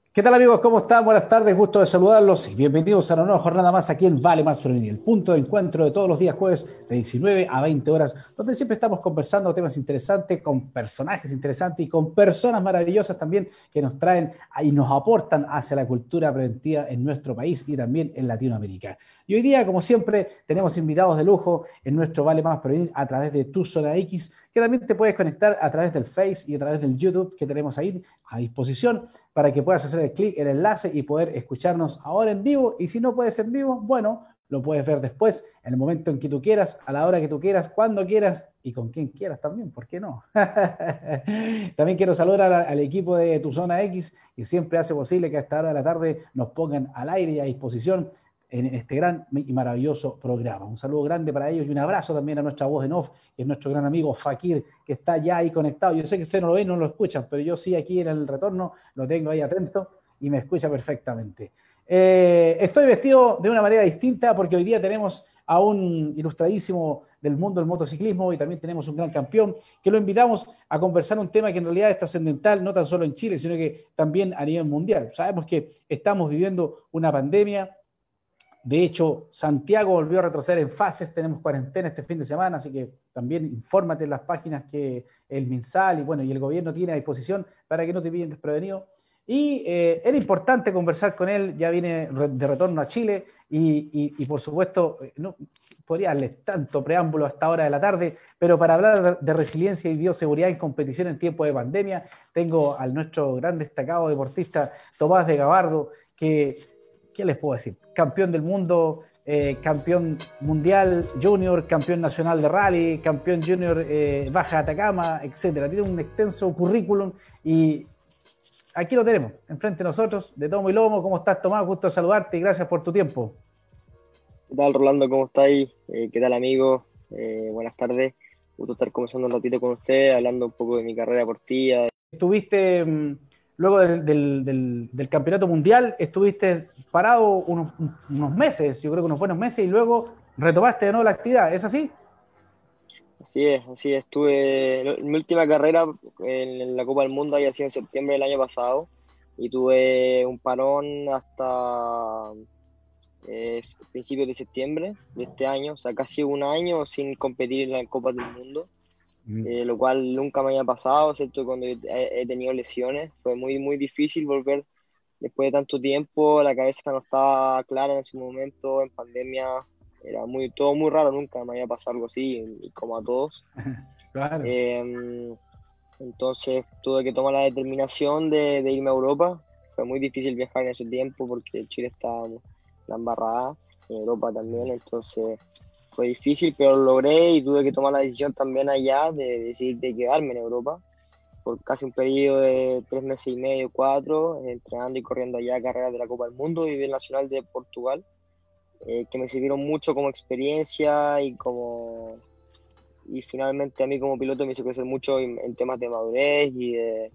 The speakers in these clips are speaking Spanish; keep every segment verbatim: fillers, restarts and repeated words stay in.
¿Qué tal amigos? ¿Cómo están? Buenas tardes, gusto de saludarlos y bienvenidos a una nueva jornada más aquí en Vale Más Prevenir, el punto de encuentro de todos los días jueves de diecinueve a veinte horas, donde siempre estamos conversando temas interesantes, con personajes interesantes y con personas maravillosas también que nos traen y nos aportan hacia la cultura preventiva en nuestro país y también en Latinoamérica. Y hoy día, como siempre, tenemos invitados de lujo en nuestro Vale Más Prevenir a través de Tu Zona X, que también te puedes conectar a través del Face y a través del YouTube que tenemos ahí a disposición para que puedas hacer el clic, el enlace y poder escucharnos ahora en vivo. Y si no puedes en vivo, bueno, lo puedes ver después, en el momento en que tú quieras, a la hora que tú quieras, cuando quieras y con quien quieras también, ¿por qué no? También quiero saludar al, al equipo de Tu Zona X, que siempre hace posible que a esta hora de la tarde nos pongan al aire y a disposición en este gran y maravilloso programa. Un saludo grande para ellos y un abrazo también a nuestra voz en off, que es nuestro gran amigo Fakir, que está ya ahí conectado. Yo sé que ustedes no lo ven, no lo escuchan, pero yo sí aquí en el retorno lo tengo ahí atento y me escucha perfectamente. Eh, estoy vestido de una manera distinta porque hoy día tenemos a un ilustradísimo del mundo del motociclismo y también tenemos un gran campeón que lo invitamos a conversar un tema que en realidad es trascendental, no tan solo en Chile, sino que también a nivel mundial. Sabemos que estamos viviendo una pandemia. De hecho, Santiago volvió a retroceder en fases, tenemos cuarentena este fin de semana, así que también infórmate en las páginas que el MinSal y, bueno, y el gobierno tiene a disposición para que no te pillen desprevenido. Y eh, era importante conversar con él, ya viene de retorno a Chile y, y, y por supuesto, no podría darle tanto preámbulo a esta hora de la tarde, pero para hablar de resiliencia y bioseguridad en competición en tiempo de pandemia, tengo al nuestro gran destacado deportista Tomás de Gabardo, que ¿qué les puedo decir? Campeón del mundo, eh, campeón mundial junior, campeón nacional de rally, campeón junior eh, Baja Atacama, etcétera. Tiene un extenso currículum y aquí lo tenemos, enfrente de nosotros, de tomo y lomo. ¿Cómo estás, Tomás? Gusto de saludarte y gracias por tu tiempo. ¿Qué tal, Rolando? ¿Cómo estáis? Eh, ¿qué tal, amigo? Eh, buenas tardes. Gusto estar conversando un ratito con usted, hablando un poco de mi carrera deportiva. Estuviste, mmm, luego del, del, del, del, campeonato mundial, estuviste parado unos, unos meses, yo creo que unos buenos meses, y luego retomaste de nuevo la actividad, ¿es así? Así es, así es. Estuve, mi última carrera en la Copa del Mundo había sido en septiembre del año pasado y tuve un parón hasta eh, principios de septiembre de este año, o sea, casi un año sin competir en la Copa del Mundo. Mm. Eh, lo cual nunca me había pasado, ¿cierto? Cuando he, he tenido lesiones, fue muy, muy difícil volver después de tanto tiempo. La cabeza no estaba clara en ese momento, en pandemia, era muy, todo muy raro, nunca me había pasado algo así, y como a todos. Claro. Eh, entonces tuve que tomar la determinación de, de irme a Europa. Fue muy difícil viajar en ese tiempo porque Chile estaba la embarrada, en Europa también, entonces fue difícil, pero lo logré y tuve que tomar la decisión también allá de decidir de quedarme en Europa por casi un periodo de tres meses y medio, cuatro, entrenando y corriendo allá carreras de la Copa del Mundo y del Nacional de Portugal, eh, que me sirvieron mucho como experiencia y como y finalmente a mí como piloto me hizo crecer mucho en, en temas de madurez y de,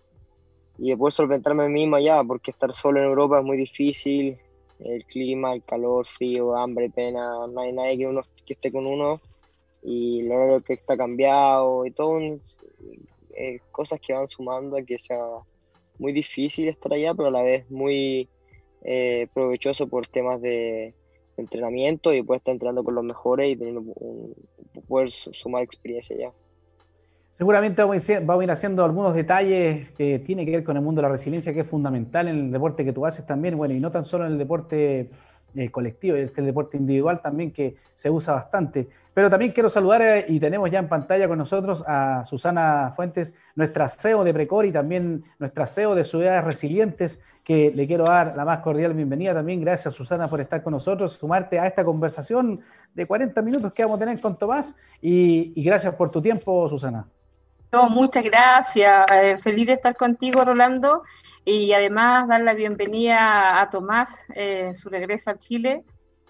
y de poder solventarme a mí mismo allá, porque estar solo en Europa es muy difícil, el clima, el calor, frío, hambre, pena, no hay nadie que, uno, que esté con uno y el horario que está cambiado y todo un, eh, cosas que van sumando a que sea muy difícil estar allá, pero a la vez muy eh, provechoso por temas de entrenamiento y poder estar entrenando con los mejores y teniendo un, poder sumar experiencia allá. Seguramente vamos a, ir, vamos a ir haciendo algunos detalles que tienen que ver con el mundo de la resiliencia, que es fundamental en el deporte que tú haces también, bueno, y no tan solo en el deporte eh, colectivo, este el deporte individual también que se usa bastante. Pero también quiero saludar eh, y tenemos ya en pantalla con nosotros a Susana Fuentes, nuestra C E O de Precor y también nuestra C E O de Ciudades Resilientes, que le quiero dar la más cordial bienvenida también. Gracias, Susana, por estar con nosotros, sumarte a esta conversación de cuarenta minutos que vamos a tener con Tomás y, y gracias por tu tiempo, Susana. No, muchas gracias. Eh, feliz de estar contigo, Rolando, y además dar la bienvenida a Tomás eh, en su regreso a Chile.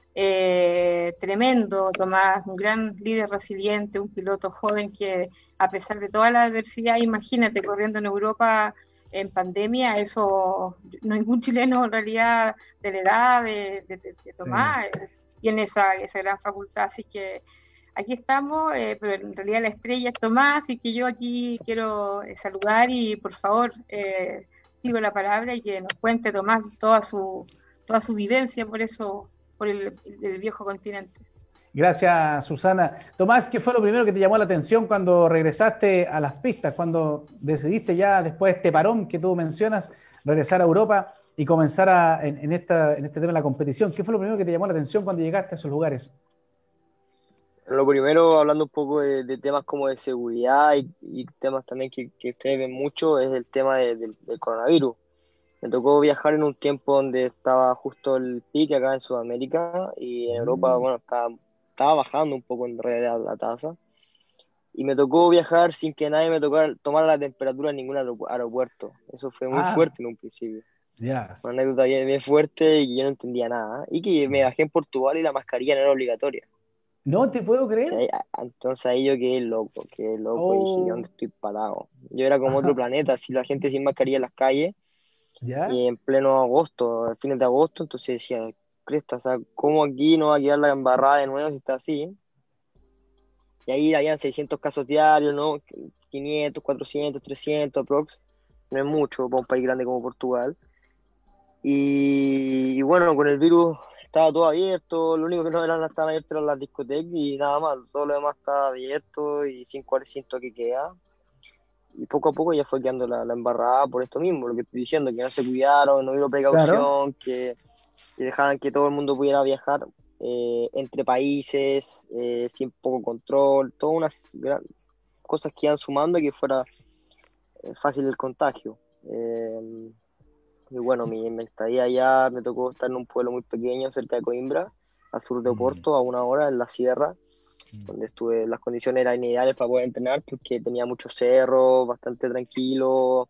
Eh, tremendo, Tomás, un gran líder resiliente, un piloto joven que a pesar de toda la adversidad, imagínate, corriendo en Europa en pandemia, eso ningún chileno en realidad de la edad de, de, de Sí. Tomás eh, tiene esa, esa gran facultad, así que aquí estamos, eh, pero en realidad la estrella es Tomás, así que yo aquí quiero eh, saludar y por favor, eh, contigo la palabra y que nos cuente Tomás toda su, toda su vivencia por eso, por el, el viejo continente. Gracias, Susana. Tomás, ¿qué fue lo primero que te llamó la atención cuando regresaste a las pistas, cuando decidiste ya después de este parón que tú mencionas, regresar a Europa y comenzar a, en, en, esta, en este tema de la competición? ¿Qué fue lo primero que te llamó la atención cuando llegaste a esos lugares? Lo primero, hablando un poco de, de temas como de seguridad y, y temas también que, que ustedes ven mucho, es el tema de, de, del coronavirus. Me tocó viajar en un tiempo donde estaba justo el pique acá en Sudamérica y en Europa, bueno, estaba, estaba bajando un poco en realidad la tasa. Y me tocó viajar sin que nadie me tocara, tomara la temperatura en ningún aeropuerto. Eso fue muy Ah, fuerte en un principio. ya. Una anécdota bien, bien fuerte y yo no entendía nada. Y que me bajé en Portugal y la mascarilla no era obligatoria. No te puedo O sea, creer. ahí- a- entonces ahí yo quedé loco, quedé loco y dije, ¿yo Oh, dónde estoy parado? Yo era como otro planeta, así la gente sin mascarilla en las calles ya. y en pleno agosto, a fines de agosto, entonces decía, cresta, o sea, ¿cómo aquí no va a quedar la embarrada de nuevo si está así? Y ahí habían seiscientos casos diarios, ¿no? quinientos, cuatrocientos, trescientos aprox, no es mucho para un país grande como Portugal. Y, y bueno, con el virus estaba todo abierto, lo único que no eran, estaban abiertas eran las discotecas y nada más, todo lo demás estaba abierto y sin cuarecientos que queda. Y poco a poco ya fue quedando la, la embarrada por esto mismo, lo que estoy diciendo, que no se cuidaron, no hubo Claro. precaución, que, que dejaban que todo el mundo pudiera viajar eh, entre países, eh, sin poco control, todas unas gran- cosas que iban sumando y que fuera eh, fácil el contagio. Eh, y bueno, mi, mi estadía allá me tocó estar en un pueblo muy pequeño cerca de Coimbra, al sur de Mm, Oporto, a una hora en la sierra, mm. donde estuve, las condiciones eran ideales para poder entrenar porque tenía muchos cerros, bastante tranquilo,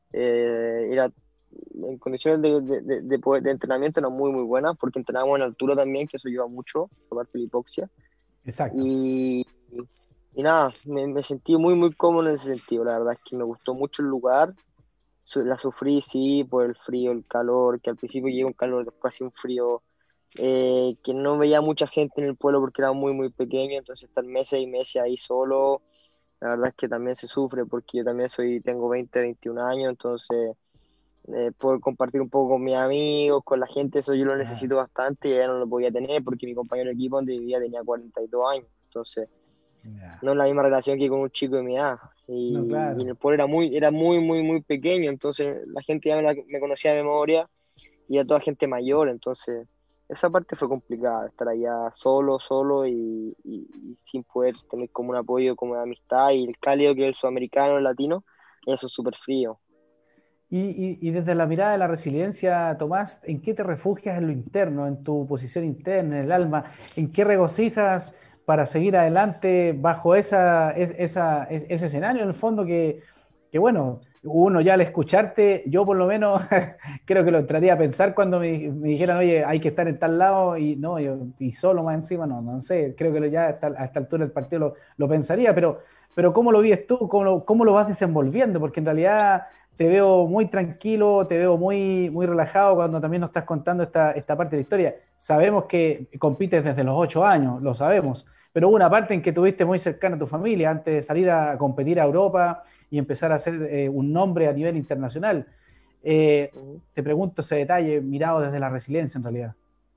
eh, era en condiciones de, de, de, de poder- de entrenamiento eran muy muy buenas porque entrenábamos en altura también, que eso ayuda mucho, aparte de la hipoxia. Exacto. Y, y nada, me, me sentí muy muy cómodo en ese sentido, la verdad es que me gustó mucho el lugar. Su- la sufrí, sí, por el frío, el calor, que al principio llega un calor, después hacía un frío, eh, que no veía mucha gente en el pueblo porque era muy, muy pequeño, entonces estar meses y meses ahí solo, la verdad es que también se sufre porque yo también soy, tengo veinte veintiún años, entonces eh, poder compartir un poco con mis amigos, con la gente, eso yo lo Ah, necesito bastante y ya no lo podía tener porque mi compañero de equipo donde vivía tenía cuarenta y dos años, entonces ya. no es la misma relación que con un chico de mi edad. No, Y, y en claro. el pueblo era muy, era muy, muy, muy pequeño, entonces la gente ya me, la- me conocía de memoria y era toda gente mayor, entonces esa parte fue complicada, estar allá solo, solo y, y- y sin poder tener como un apoyo, como de amistad y el cálido que es el sudamericano, el latino, y eso es súper frío. Y, y- y desde la mirada de la resiliencia, Tomás, ¿en qué te refugias en lo interno, en tu posición interna, en el alma? ¿En qué regocijas para seguir adelante bajo esa, es- esa- es- ese escenario, en el fondo, que, que, bueno, uno ya al escucharte, yo por lo menos creo que lo entraría a pensar cuando me, me dijeran, oye, hay que estar en tal lado y no, yo, y solo más encima, no, no sé, creo que lo- ya a esta, a esta altura del partido lo, lo pensaría, pero, pero ¿cómo lo vives tú? ¿Cómo lo, cómo lo vas desenvolviendo? Porque en realidad te veo muy tranquilo, te veo muy, muy relajado cuando también nos estás contando esta, esta parte de la historia. Sabemos que compites desde los ocho años, lo sabemos, pero hubo una parte en que tuviste muy cercana a tu familia antes de salir a competir a Europa y empezar a hacer eh, un nombre a nivel internacional. Eh, Ujú. te pregunto ese detalle mirado desde la resiliencia en realidad.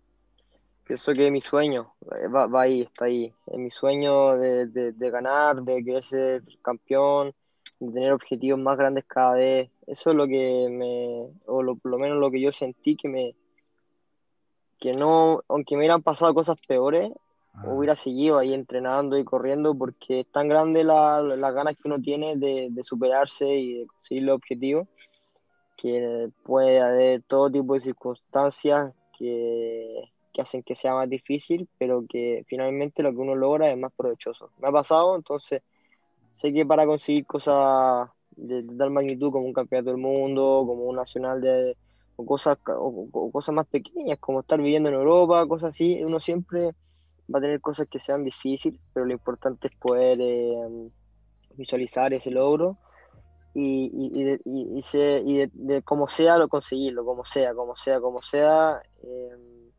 Pienso que mi sueño eh, va, va ahí, está ahí. Es mi sueño de, de, de ganar, de querer ser campeón, de tener objetivos más grandes cada vez. Eso es lo que me, o lo, por lo menos lo que yo sentí que me, que no, aunque me hubieran pasado cosas peores, Ah, hubiera seguido ahí entrenando y corriendo porque es tan grande la, las ganas que uno tiene de, de superarse y de conseguir los objetivos, que puede haber todo tipo de circunstancias que, que hacen que sea más difícil, pero que finalmente lo que uno logra es más provechoso. Me ha pasado, entonces sé que para conseguir cosas de, de tal magnitud como un campeonato del mundo, como un nacional de, o cosas, o, o cosas más pequeñas, como estar viviendo en Europa, cosas así, uno siempre va a tener cosas que sean difíciles, pero lo importante es poder eh, visualizar ese logro y, y, y, de, y, y se- y de, de como sea lo conseguirlo, como sea, como sea, como sea. eh,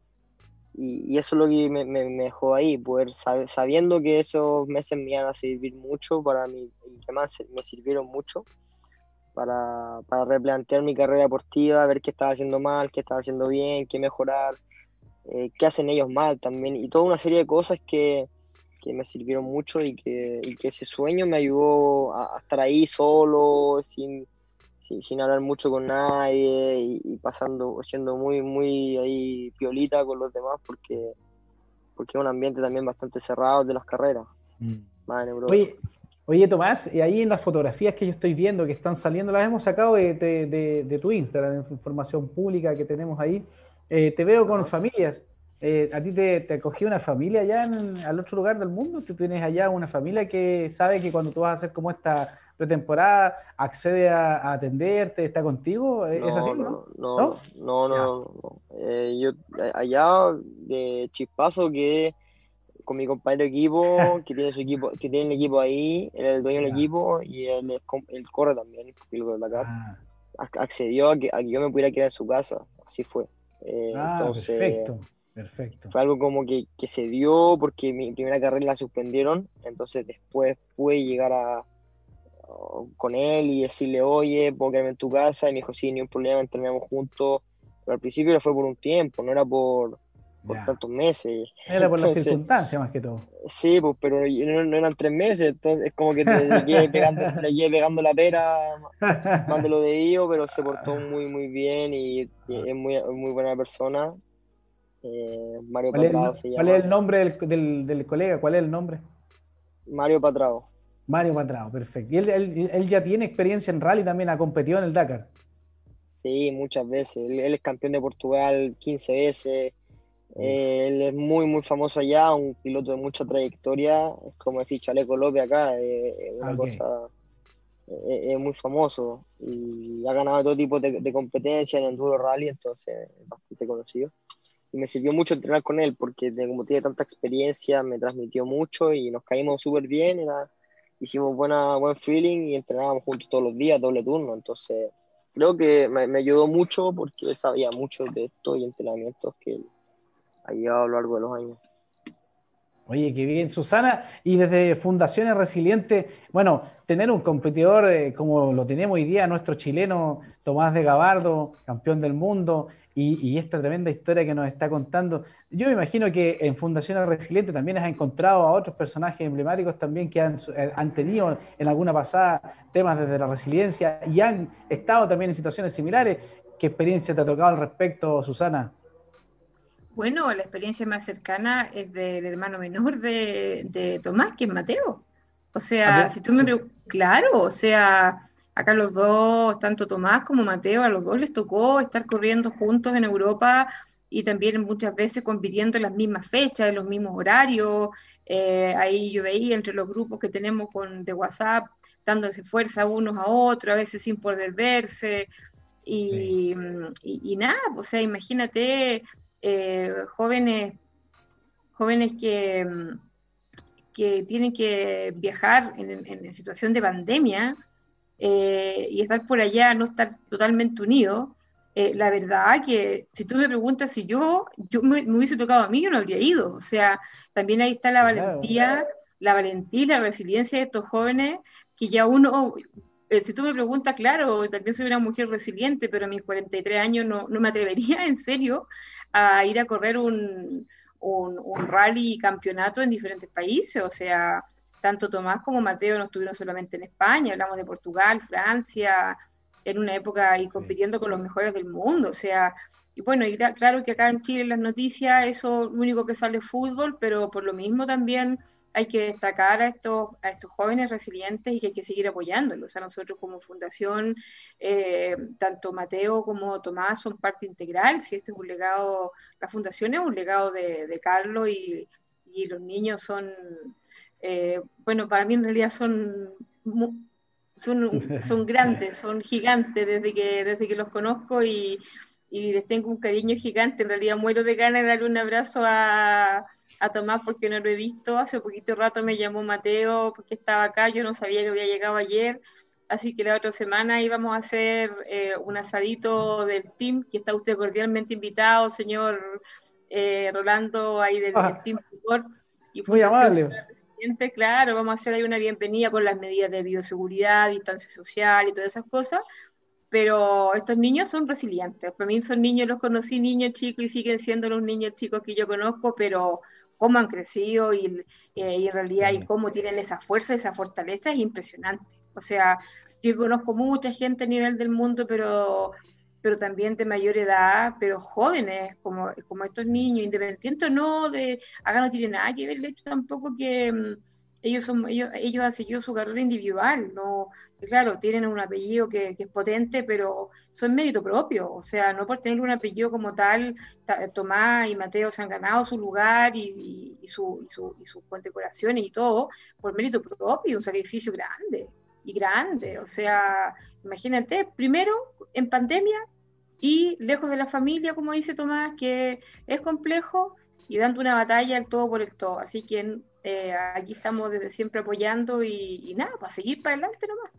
y, y eso es lo que me, me, me dejó ahí, poder saber, sabiendo que esos meses me iban a servir mucho para mí y que más me sirvieron mucho, para, para replantear mi carrera deportiva, ver qué estaba haciendo mal, qué estaba haciendo bien, qué mejorar, eh, qué hacen ellos mal también, y toda una serie de cosas que, que me sirvieron mucho y que, y que ese sueño me ayudó a, a estar ahí solo, sin, sin, sin hablar mucho con nadie y, y pasando, siendo muy, muy ahí piolita con los demás, porque, porque es un ambiente también bastante cerrado de las carreras, Mm. más en Europa. Oye, oye, Tomás, y ahí en las fotografías que yo estoy viendo que están saliendo, las hemos sacado de, de- de- de tu Instagram, información pública que tenemos ahí. Eh, te veo con Ajá. familias. Eh, ¿a ti te, te acogió una familia allá en, al otro lugar del mundo? ¿Tú tienes allá una familia que sabe que cuando tú vas a hacer como esta pretemporada, accede a, a atenderte, está contigo? ¿Es así, No, no, no? no, no, ¿No? no, no, Ya. no, no. Eh, yo eh, allá de chispazo que con mi compañero de equipo, que tiene su equipo, que tiene el equipo ahí, él es el dueño del Ya. equipo y él, es com- él corre también, el piloto de Dakar. Ah, Ac- Accedió a que, a que yo me pudiera quedar en su casa, así fue. Eh, ah, entonces, perfecto, perfecto. fue algo como que, que se dio porque mi primera carrera la suspendieron, entonces después pude llegar a, con él y decirle, oye, puedo quedarme en tu casa, y me dijo, sí, ni un problema, entrenamos juntos, pero al principio no fue por un tiempo, no era por, por Ya. tantos meses, Era por las entonces, circunstancias más que todo. sí, pues, pero no, no eran tres meses, entonces es como que te- le quedé pegando, le quedé pegando la pera más de lo debido, pero se portó muy, muy bien y, y es muy, muy buena persona. Eh, Mario ¿Cuál es el, Patrao no- se cuál es llama. el nombre del, del- del colega? ¿Cuál es el nombre? Mario Patrao. Mario Patrao, perfecto. Y él, él- él ya tiene experiencia en rally, también ha competido en el Dakar. Sí, muchas veces. Él, él es campeón de Portugal quince veces. Uf, Eh, él es muy, muy famoso allá, un piloto de mucha trayectoria. Es como decir Chaleco López acá, eh, es ah, una ok. cosa, eh, es muy famoso. Y ha ganado todo tipo de, de competencias en enduro rally, entonces es bastante conocido. Y me sirvió mucho entrenar con él porque de- como tiene tanta experiencia, me transmitió mucho y nos caímos súper bien. Era, hicimos buena, buen feeling y entrenábamos juntos todos los días, doble turno. Entonces, creo que me, me ayudó mucho porque él sabía mucho de esto y entrenamientos que él ha llevado a lo largo de los años. Oye, qué bien, Susana. Y desde Fundaciones Resilientes, bueno, tener un competidor eh, como lo tenemos hoy día, nuestro chileno Tomás de Gabardo, campeón del mundo, y, y esta tremenda historia que nos está contando. Yo me imagino que en Fundaciones Resilientes también has encontrado a otros personajes emblemáticos también que han, eh, han tenido en alguna pasada temas desde la resiliencia y han estado también en situaciones similares. ¿Qué experiencia te ha tocado al respecto, Susana? Bueno, la experiencia más cercana es del hermano menor de, de Tomás, que es Mateo. O ¿A sea, qué? si tú me preguntas, claro, o sea, acá los dos, tanto Tomás como Mateo, a los dos les tocó estar corriendo juntos en Europa y también muchas veces compitiendo en las mismas fechas, en los mismos horarios. Eh, ahí yo veía entre los grupos que tenemos con, de WhatsApp, dándose fuerza unos a otros, a veces sin poder verse. Sí. Y, y, y nada, o sea, imagínate eh, jóvenes, jóvenes que, que, tienen que viajar en, en situación de pandemia eh, y estar por allá, no estar totalmente unidos. Eh, la verdad que si tú me preguntas si yo, yo me, me, hubiese tocado a mí, yo no habría ido. O sea, también ahí está la Claro. valentía, la valentía y la resiliencia de estos jóvenes que ya uno, eh, si tú me preguntas, claro, también soy una mujer resiliente, pero a mis cuarenta y tres años no, no me atrevería en serio a ir a correr un, un, un rally campeonato en diferentes países. O sea, tanto Tomás como Mateo no estuvieron solamente en España, hablamos de Portugal, Francia, en una época y Sí. compitiendo con los mejores del mundo. O sea, y bueno, y claro que acá en Chile en las noticias eso lo único que sale es fútbol, pero por lo mismo también hay que destacar a estos, a estos jóvenes resilientes y que hay que seguir apoyándolos. O sea, nosotros como fundación, eh, tanto Mateo como Tomás son parte integral. Si este es un legado, la fundación es un legado de, de Carlos y, y los niños son, eh, bueno, para mí en realidad son, son, son grandes, son gigantes desde que, desde que los conozco y, y les tengo un cariño gigante. En realidad muero de ganas de darle un abrazo a, a Tomás porque no lo he visto. Hace poquito rato me llamó Mateo porque estaba acá, yo no sabía que había llegado ayer. Así que la otra semana íbamos a hacer eh, un asadito del team, que está usted cordialmente invitado, señor eh, Rolando, ahí del el Ah, Team Support y muy Fundación amable. Ciudad. Gente, claro, vamos a hacer ahí una bienvenida con las medidas de bioseguridad, distancia social y todas esas cosas, pero estos niños son resilientes. Para mí son niños, los conocí niños chicos y siguen siendo los niños chicos que yo conozco, pero cómo han crecido y, eh, y en realidad y Sí. cómo tienen esa fuerza, esa fortaleza es impresionante. O sea, yo conozco mucha gente a nivel del mundo, pero pero también de mayor edad, pero jóvenes, como, como estos niños, independientes o no, de, acá no tiene nada que ver el hecho tampoco que mm, ellos, son, ellos, ellos han seguido su carrera individual, no, claro, tienen un apellido que, que es potente, pero son mérito propio, o sea, no por tener un apellido como tal, ta, Tomás y Mateo se han ganado su lugar y, y, y, su, y, su, y sus condecoraciones y todo, por mérito propio, un sacrificio grande, y grande, o sea, imagínate, primero, en pandemia, y lejos de la familia, como dice Tomás, que es complejo, y dando una batalla al todo por el todo. Así que eh, aquí estamos desde siempre apoyando y, y nada, para seguir para adelante nomás.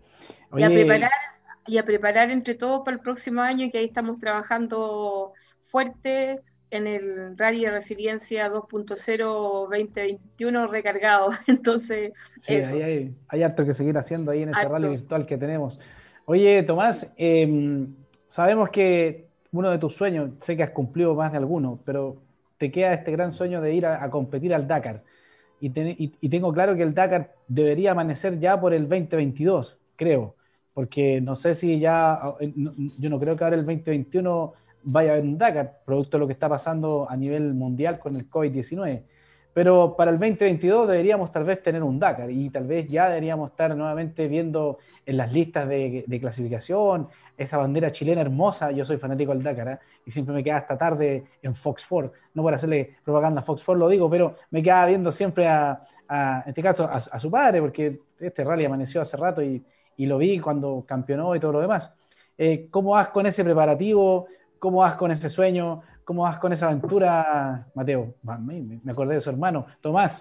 Y a preparar, Oye, y a preparar entre todos para el próximo año, que ahí estamos trabajando fuerte en el Rally de Resiliencia dos punto cero veinte veintiuno recargado. Entonces, sí, ahí eso, hay, hay harto que seguir haciendo ahí en ese rally harto. virtual que tenemos. Oye, Tomás, eh, sabemos que uno de tus sueños, sé que has cumplido más de alguno, pero te queda este gran sueño de ir a, a competir al Dakar. Y, ten- y- y tengo claro que el Dakar debería amanecer ya por el dos mil veintidós, creo, porque no sé si ya, eh, no- yo no creo que ahora el dos mil veintiuno vaya a haber un Dakar, producto de lo que está pasando a nivel mundial con el COVID diecinueve. Pero para el dos mil veintidós deberíamos tal vez tener un Dakar y tal vez ya deberíamos estar nuevamente viendo en las listas de, de clasificación esa bandera chilena hermosa. Yo soy fanático del Dakar, ¿eh? Y siempre me queda hasta tarde en Fox Sports, no por hacerle propaganda a Fox Sports lo digo, pero me quedaba viendo siempre a, a en este caso a, a, su padre, porque este rally amaneció hace rato y, y lo vi cuando campeonó y todo lo demás. Eh, ¿Cómo vas con ese preparativo? ¿Cómo vas con ese sueño? ¿Cómo vas con esa aventura, Mateo? Me, me acordé de su hermano, Tomás.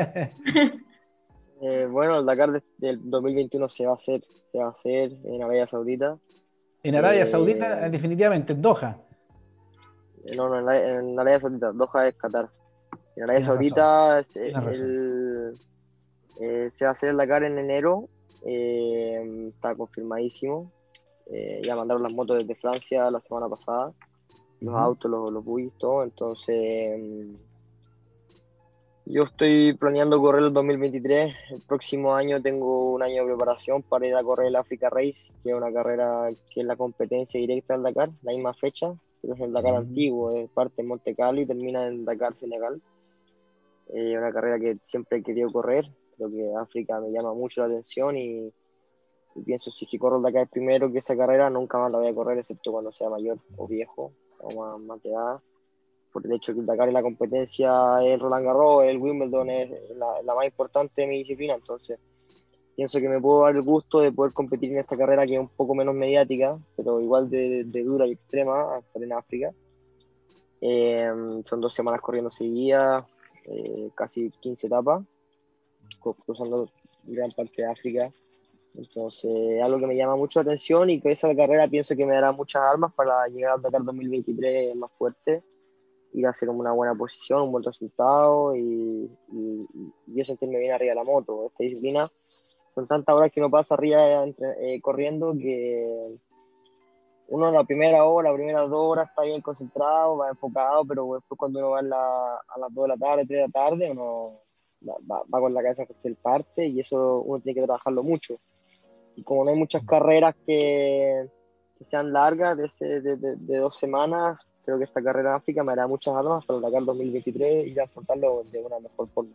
Eh, bueno, el Dakar de- del dos mil veintiuno se va a hacer, se va a hacer en Arabia Saudita. En Arabia Saudita, Eh, definitivamente, en Doha. no, no, en, la- en Arabia Saudita, Doha es Qatar. En Arabia Tienes razón, Saudita es tienes razón. el, eh, se va a hacer el Dakar en enero. Eh, está confirmadísimo. Eh, ya mandaron las motos desde Francia la semana pasada, los Ujú. autos, los, los buggies, todo. Entonces, mm, yo estoy planeando correr el dos mil veintitrés. El próximo año tengo un año de preparación para ir a correr el Africa Race, que es una carrera que es la competencia directa del Dakar, la misma fecha, pero es el Dakar Mm. antiguo, es parte en Monte Carlo y termina en Dakar, Senegal. Es una carrera que siempre he querido correr, creo que África me llama mucho la atención y, y pienso si que corro el Dakar primero que esa carrera, nunca más la voy a correr, excepto cuando sea mayor o viejo o más, más de edad, por el hecho que el Dakar es la competencia, el Roland Garros, el Wimbledon es la, la más importante de mi disciplina, entonces pienso que me puedo dar el gusto de poder competir en esta carrera que es un poco menos mediática, pero igual de, de dura y extrema, a estar en África. Eh, son dos semanas corriendo seguidas, eh, casi quince etapas, cruzando gran parte de África. Entonces, algo que me llama mucho la atención y que esa carrera pienso que me dará muchas armas para llegar al Dakar dos mil veintitrés más fuerte, ir a hacer una buena posición, un buen resultado y, y, y yo sentirme bien arriba de la moto. Esta disciplina son tantas horas que uno pasa arriba entre, eh, corriendo que uno la primera hora, las primeras dos horas está bien concentrado, va enfocado, pero después cuando uno va a, la, a las dos de la tarde, tres de la tarde, uno va, va, va con la cabeza en cualquier parte y eso uno tiene que trabajarlo mucho. Y como no hay muchas carreras que, que sean largas, de, ese, de, de, de, dos semanas, creo que esta carrera en África me hará muchas armas para el Dakar dos mil veintitrés y afrontarlo de una mejor forma.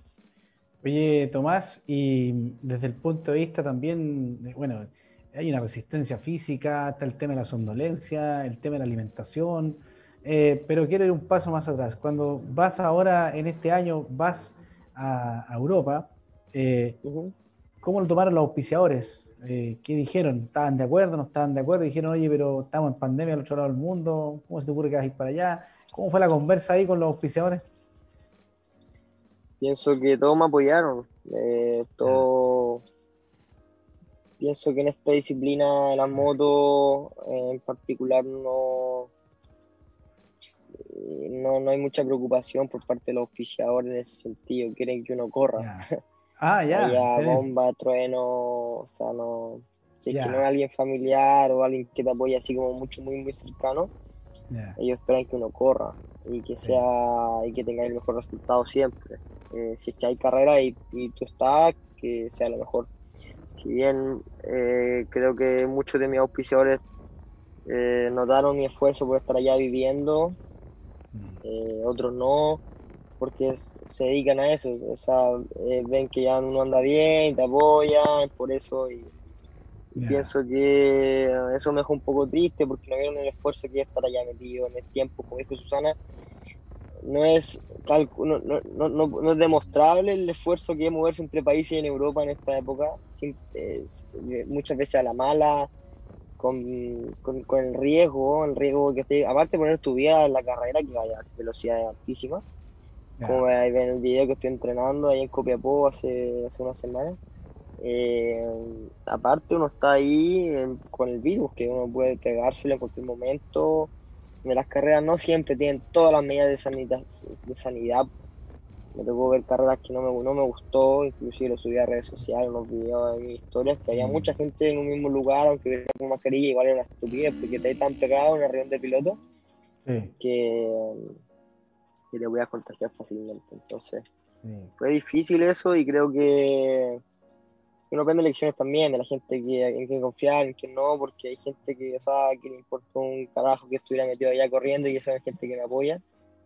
Oye, Tomás, y desde el punto de vista también, de- bueno, hay una resistencia física, está el tema de la somnolencia, el tema de la alimentación, eh, pero quiero ir un paso más atrás. Cuando vas ahora, en este año, vas a, a Europa, eh, Uh -huh. ¿cómo lo tomaron los auspiciadores? Eh, ¿qué dijeron? ¿Estaban de acuerdo? ¿No estaban de acuerdo? Dijeron, oye, pero estamos en pandemia al otro lado del mundo, ¿cómo se te ocurre que vas a ir para allá? ¿Cómo fue la conversa ahí con los auspiciadores? Pienso que todos me apoyaron. Eh, todo... Pienso que en esta disciplina de las motos eh, en particular no, eh, no, no hay mucha preocupación por parte de los auspiciadores en ese sentido, quieren que uno corra. Ya. Ah, ya, en Haya serio. bomba, trueno, o sea, no, si es que no es Ya, alguien familiar o alguien que te apoya así como mucho, muy, muy cercano, ya, ellos esperan que uno corra y que sí. sea, y que tenga el mejor resultado siempre. Eh, si es que hay carrera y, y tú estás, que sea lo mejor. Si bien eh, creo que muchos de mis auspiciadores eh, notaron mi esfuerzo por estar allá viviendo, Mm. eh, otros no, porque es- se dedican a eso, o sea, eh, ven que ya uno anda bien, te apoyan, por eso, y, y Ya, pienso que eso me dejó un poco triste, porque no vieron el esfuerzo que es estar allá metido en el tiempo, como dijo Susana, no es, calcu- no, no, no, no- no es demostrable el esfuerzo que es moverse entre países en Europa en esta época, sin- es- muchas veces a la mala, con, con, con el riesgo, el riesgo que te, aparte de poner tu vida en la carrera, que vaya a velocidades altísimas, como ya. ven en el video que estoy entrenando ahí en Copiapó hace, hace unas semanas. Eh, Aparte uno está ahí eh, con el virus, que uno puede pegárselo en cualquier momento. De las carreras no siempre tienen todas las medidas de sanidad, de sanidad. Me tocó ver carreras que no me, no me gustó, inclusive lo subí a redes sociales, unos videos de mis historias, que había mucha Mm. gente en un mismo lugar, aunque hubiera con mascarilla, igual era una estupidez, porque te tan pegado en una reunión de pilotos Sí, que, que te voy a contagiar fácilmente. Entonces, sí. fue difícil eso y creo que uno aprende lecciones también de la gente que, en quien confiar, en quien no, porque hay gente que, o sea, que le importa un carajo que estuviera metido allá corriendo y esa es gente que me apoya.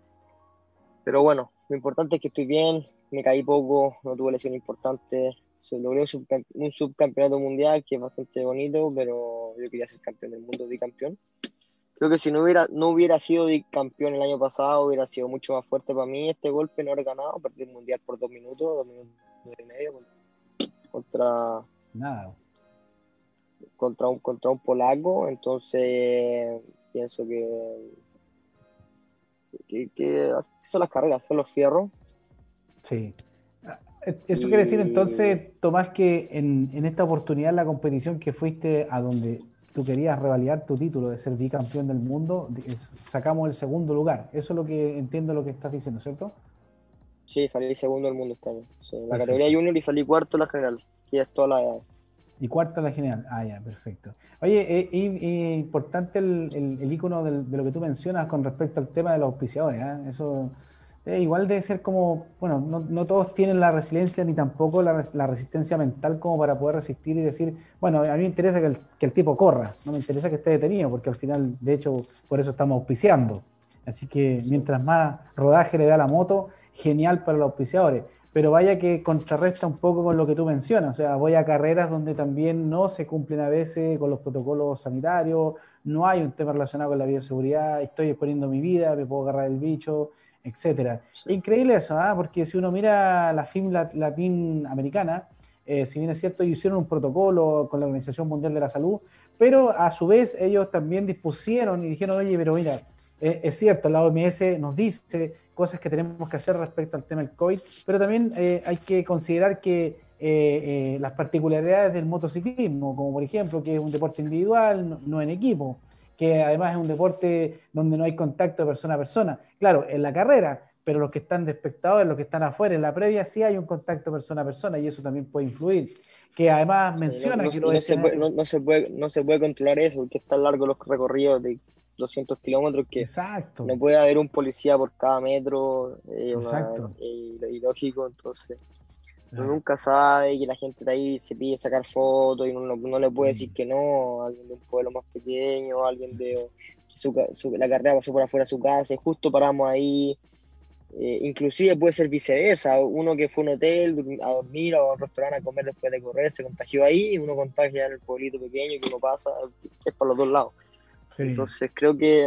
Pero bueno, lo importante es que estoy bien, me caí poco, no tuve lesiones importantes, se logré un, subcam- un subcampeonato mundial que es bastante bonito, pero yo quería ser campeón del mundo, bicampeón. Creo que si no hubiera, no hubiera sido bicampeón el año pasado, hubiera sido mucho más fuerte para mí este golpe, no haber ganado, perdí el mundial por dos minutos, dos minutos y medio contra, Nada. contra un, contra un polaco, entonces pienso que, que, que así son las carreras, son los fierros. Sí. Ah, eh, Eso quiere decir Y entonces, Tomás, que en, en esta oportunidad, la competición que fuiste a donde tú querías revalidar tu título de ser bicampeón del mundo, de- es- sacamos el segundo lugar. Eso es lo que entiendo lo que estás diciendo, ¿cierto? sí, salí segundo del mundo este año. Sí, en la categoría Perfecto. junior y salí cuarto en la general, que es toda la edad. Y cuarta la general. Ah, ya, perfecto. Oye, eh, y- y importante el, el, el icono del- de lo que tú mencionas con respecto al tema de los auspiciadores. ¿Ah? Eso eh, igual debe ser como, bueno, no, no todos tienen la resiliencia ni tampoco la, res- la resistencia mental como para poder resistir y decir, bueno, a mí me interesa que el, que el tipo corra, no me interesa que esté detenido, porque al final, de hecho, por eso estamos auspiciando. Así que Sí, mientras más rodaje le da la moto, genial para los auspiciadores, pero vaya que contrarresta un poco con lo que tú mencionas, o sea, voy a carreras donde también no se cumplen a veces con los protocolos sanitarios, no hay un tema relacionado con la bioseguridad, estoy exponiendo mi vida, me puedo agarrar el bicho, etcétera. sí, Increíble eso, ¿eh? Porque si uno mira la F I M Latin americana, eh, si bien es cierto, ellos hicieron un protocolo con la Organización Mundial de la Salud, pero a su vez ellos también dispusieron y dijeron, oye, pero mira, eh, es cierto, la O M S nos dice cosas que tenemos que hacer respecto al tema del COVID, pero también eh, hay que considerar que eh, eh, las particularidades del motociclismo, como por ejemplo que es un deporte individual, no, no en equipo, que además es un deporte donde no hay contacto de persona a persona. Claro, en la carrera, pero los que están de espectadores, los que están afuera, en la previa sí hay un contacto persona a persona y eso también puede influir. Que además sí, no, menciona no- que y los no se puede, escenarios... no, no se puede, no se puede controlar eso, porque es tan largo los recorridos de doscientos kilómetros que Exacto, no puede haber un policía por cada metro, eh, una, exacto. eh, ilógico, entonces uno Claro. nunca sabe que la gente de ahí se pide sacar fotos y uno no, no le puede decir Mm. que no, alguien de un pueblo más pequeño, alguien de que su, ca- su- la carrera pasó por afuera de su casa y justo paramos ahí. Eh, inclusive puede ser viceversa, uno que fue a un hotel dur- a dormir o a un restaurante a comer después de correr se contagió ahí y uno contagia en el pueblito pequeño que uno pasa, es por los dos lados. Sí, Entonces creo que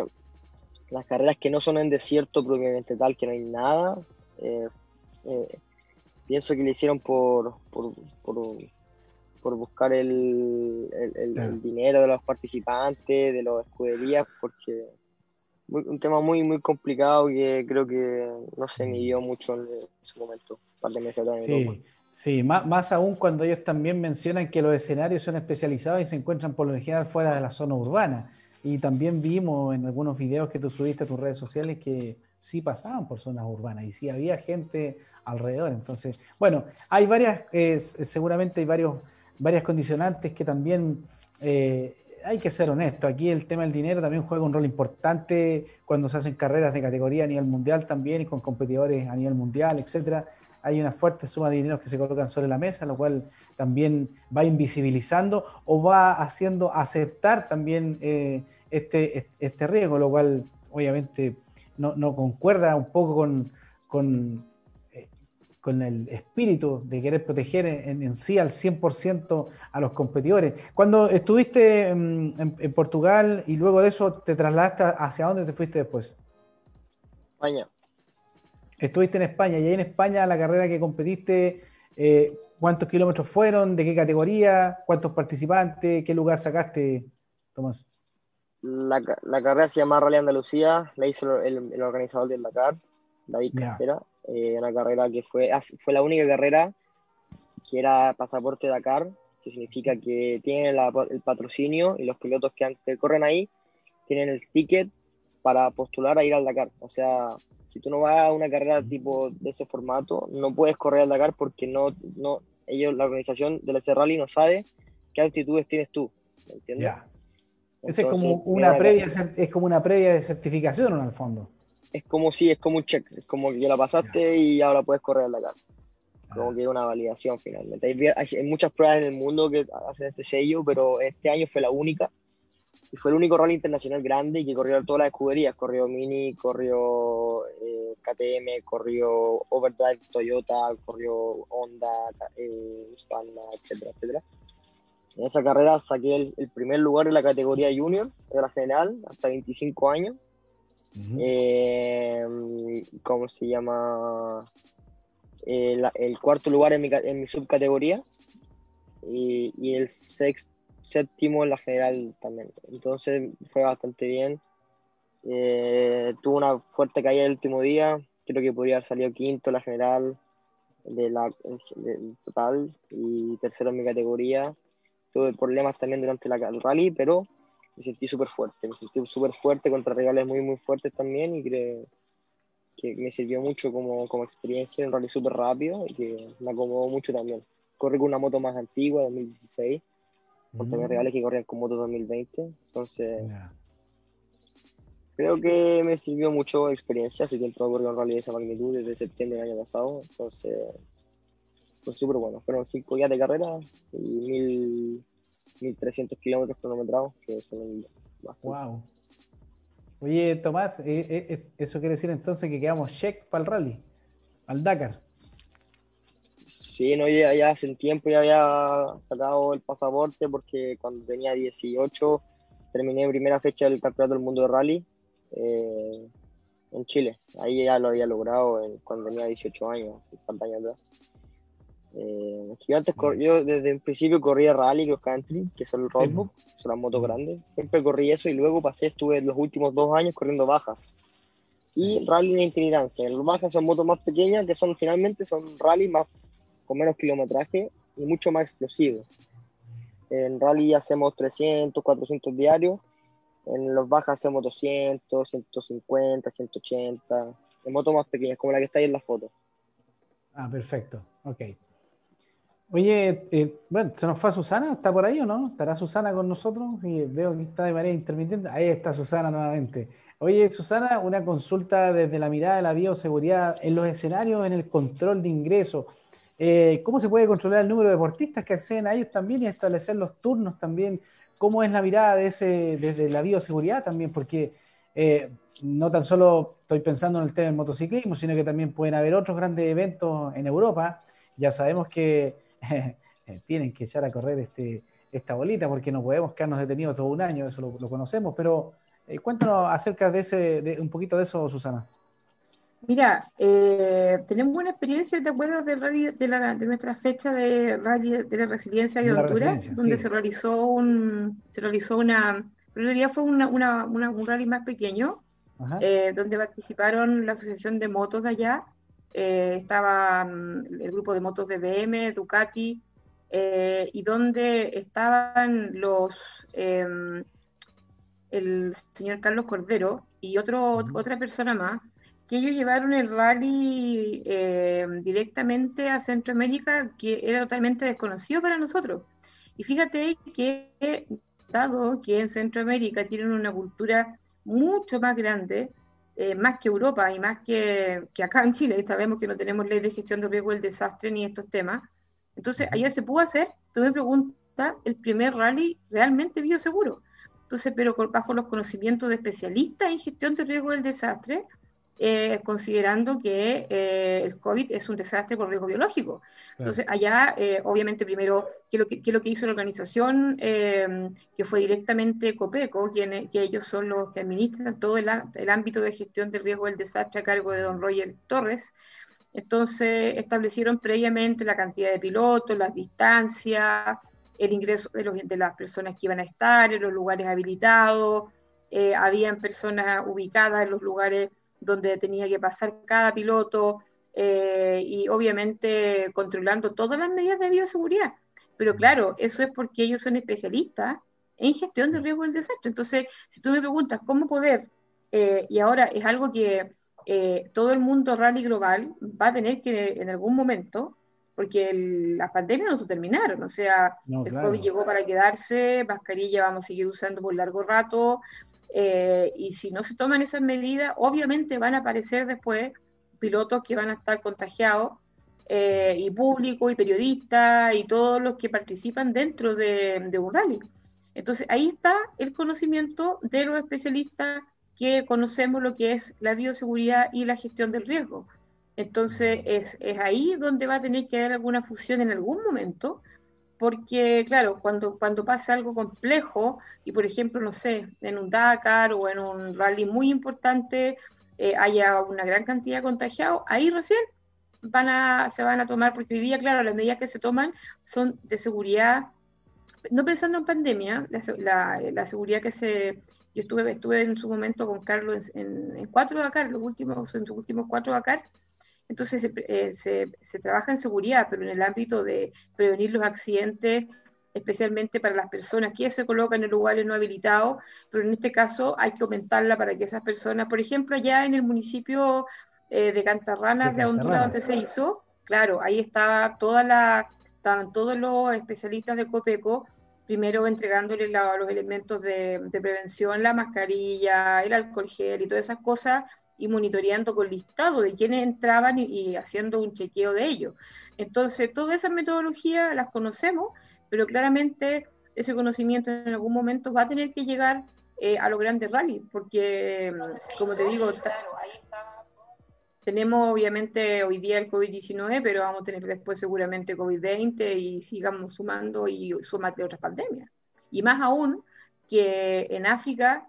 las carreras que no son en desierto propiamente tal, que no hay nada, eh, eh, pienso que le hicieron por, por, por, por buscar el, el, el- claro. el dinero de los participantes, de las escuderías, porque muy- un tema muy, muy complicado que creo que no se Mm. midió mucho en su momento, un par de meses atrás en Europa. Sí, sí, más, más aún cuando ellos también mencionan que los escenarios son especializados y se encuentran por lo general fuera de la zona urbana. y también vimos en algunos videos que tú subiste a tus redes sociales que sí pasaban por zonas urbanas y sí había gente alrededor. Entonces, bueno, hay varias, eh, seguramente hay varios, varias condicionantes que también eh, hay que ser honesto. Aquí el tema del dinero también juega un rol importante cuando se hacen carreras de categoría a nivel mundial también y con competidores a nivel mundial, etcétera. Hay una fuerte suma de dinero que se colocan sobre la mesa, lo cual también va invisibilizando o va haciendo aceptar también eh, este, este riesgo, lo cual obviamente no, no concuerda un poco con, con, eh, con el espíritu de querer proteger en, en sí al cien por ciento a los competidores. Cuando estuviste en, en, en Portugal y luego de eso te trasladaste, ¿hacia dónde te fuiste después? España. Estuviste en España y ahí en España la carrera que competiste, eh, ¿cuántos kilómetros fueron? ¿De qué categoría? ¿Cuántos participantes? ¿Qué lugar sacaste, Tomás? La, la carrera se llama Rally Andalucía, la hizo el, el organizador del Dakar, David Ya. Castera. Eh, una carrera que fue, fue la única carrera que era pasaporte Dakar, que significa que tienen la, el patrocinio y los pilotos que, han, que corren ahí tienen el ticket para postular a ir al Dakar. O sea, si tú no vas a una carrera tipo de ese formato, no puedes correr al Dakar porque no, no, ellos, la organización del ese rally no sabe qué actitudes tienes tú, ¿me entiendes? Ya. Esa es como Entonces, una una, previa, es como una previa de certificación en el fondo. es como si, es como un check, es como que ya la pasaste Ya. y ahora puedes correr al Dakar. Como Ah. que es una validación finalmente. Hay, hay, hay muchas pruebas en el mundo que hacen este sello, pero este año fue la única. Y fue el único rally internacional grande que corrió todas las escuderías. Corrió Mini, corrió eh, K T M, corrió Overdrive Toyota, corrió Honda, eh, Husqvarna, etcétera, etcétera. En esa carrera saqué el, el primer lugar en la categoría junior, de la general, hasta veinticinco años. Uh-huh. eh, ¿Cómo se llama? Eh, la, el cuarto lugar en mi, en mi subcategoría y, y el sexto, séptimo en la general también. Entonces fue bastante bien. Eh, tuve una fuerte caída el último día. Creo que podría haber salido quinto en la general de la del total y tercero en mi categoría. Tuve problemas también durante la, el rally, pero me sentí súper fuerte. Me sentí súper fuerte contra rivales muy, muy fuertes también y creo que me sirvió mucho como, como experiencia en un rally súper rápido y que me acomodó mucho también. Corrí con una moto más antigua, dos mil dieciséis, contra mis rivales que corrían con motos dos mil veinte, entonces yeah. creo que me sirvió mucho experiencia. Hace tiempo no corrí un rally de esa magnitud desde septiembre del año pasado, entonces fue súper bueno. Fueron cinco días de carrera y mil trescientos kilómetros cronometrados, que son bastante. Wow. Oye, Tomás, eh, eh, ¿eso quiere decir entonces que quedamos check para el rally, al Dakar? Sí, no, ya, ya hace un tiempo ya había sacado el pasaporte porque cuando tenía dieciocho terminé primera fecha del Campeonato del Mundo de Rally eh, en Chile. Ahí ya lo había logrado en, cuando tenía dieciocho años, un años atrás. Eh, yo antes cor- yo desde el principio corría rally, cross country, que son el roadbook, sí, son las motos grandes. Siempre corrí eso y luego pasé, estuve los últimos dos años corriendo bajas. Y sí, rally de itinerancia. Las bajas son motos más pequeñas que son finalmente son rally más con menos kilometraje y mucho más explosivo. En rally hacemos trescientos, cuatrocientos diarios, en los bajas hacemos doscientos, ciento cincuenta, ciento ochenta, en motos más pequeñas, como la que está ahí en la foto. Ah, perfecto, ok. Oye, eh, bueno, ¿se nos fue Susana? ¿Está por ahí o no? ¿Estará Susana con nosotros? Y veo que está de manera intermitente. Ahí está Susana nuevamente. Oye, Susana, una consulta desde la mirada de la bioseguridad en los escenarios, en el control de ingreso. Eh, ¿Cómo se puede controlar el número de deportistas que acceden a ellos también y establecer los turnos también? ¿Cómo es la mirada de ese, desde la bioseguridad también? Porque eh, no tan solo estoy pensando en el tema del motociclismo, sino que también pueden haber otros grandes eventos en Europa. Ya sabemos que eh, tienen que echar a correr este, esta bolita porque no podemos quedarnos detenidos todo un año, eso lo, lo conocemos, pero eh, cuéntanos acerca de ese, de, un poquito de eso, Susana. Mira, eh, tenemos buena experiencia, ¿te acuerdas del rally de, la, de nuestra fecha de rally de la resiliencia de, de Honduras? Donde sí. se realizó un, se realizó una, en realidad fue una, una, una, un rally más pequeño, eh, donde participaron la asociación de motos de allá, eh, estaba um, el grupo de motos de B M, Ducati, eh, y donde estaban los... Eh, el señor Carlos Cordero y otro, uh-huh. otra persona más, que ellos llevaron el rally eh, directamente a Centroamérica, que era totalmente desconocido para nosotros. Y fíjate que, dado que en Centroamérica tienen una cultura mucho más grande, eh, más que Europa y más que, que acá en Chile, sabemos que no tenemos ley de gestión de riesgo del desastre ni estos temas, entonces allá se pudo hacer, tú me preguntas, el primer rally realmente bioseguro. Entonces, pero bajo los conocimientos de especialistas en gestión de riesgo del desastre, eh, considerando que eh, el COVID es un desastre por riesgo biológico. Claro. Entonces, allá, eh, obviamente, primero, ¿qué es lo que, qué es lo que hizo la organización? Eh, que fue directamente Copeco, quien, que ellos son los que administran todo el, el ámbito de gestión del riesgo del desastre a cargo de don Roger Torres. Entonces, establecieron previamente la cantidad de pilotos, las distancias, el ingreso de, los, de las personas que iban a estar en los lugares habilitados, eh, habían personas ubicadas en los lugares donde tenía que pasar cada piloto, eh, y obviamente controlando todas las medidas de bioseguridad. Pero claro, eso es porque ellos son especialistas en gestión de riesgo del desastre. Entonces, si tú me preguntas cómo poder, eh, y ahora es algo que eh, todo el mundo rally global va a tener que en algún momento, porque el, las pandemias no se terminaron, o sea, no, el claro. COVID llegó para quedarse, mascarilla vamos a seguir usando por largo rato, eh, y si no se toman esas medidas, obviamente van a aparecer después pilotos que van a estar contagiados, eh, y público, y periodistas, y todos los que participan dentro de, de un rally. Entonces ahí está el conocimiento de los especialistas que conocemos lo que es la bioseguridad y la gestión del riesgo. Entonces es, es ahí donde va a tener que haber alguna fusión en algún momento, porque claro, cuando, cuando pasa algo complejo, y por ejemplo, no sé, en un Dakar o en un rally muy importante, eh, haya una gran cantidad de contagiados, ahí recién van a, se van a tomar, porque hoy día, claro, las medidas que se toman son de seguridad, no pensando en pandemia, la, la, la seguridad que se... Yo estuve, estuve en su momento con Carlos en, en, en cuatro Dakar, los últimos, en sus últimos cuatro Dakar. Entonces se, eh, se, se trabaja en seguridad, pero en el ámbito de prevenir los accidentes, especialmente para las personas que se colocan en lugares no habilitados, pero en este caso hay que aumentarla para que esas personas, por ejemplo, allá en el municipio eh, de Cantarranas, de, de Honduras, donde se hizo, claro, ahí estaba toda la, estaban todos los especialistas de Copeco, primero entregándole la, los elementos de, de prevención, la mascarilla, el alcohol gel y todas esas cosas, y monitoreando con listado de quienes entraban y, y haciendo un chequeo de ellos. Entonces, todas esas metodologías las conocemos, pero claramente ese conocimiento en algún momento va a tener que llegar eh, a los grandes rallies, porque, como te digo, claro, ahí está. Tenemos obviamente hoy día el COVID diecinueve, pero vamos a tener después seguramente COVID veinte y sigamos sumando y sumate otras pandemias. Y más aún que en África,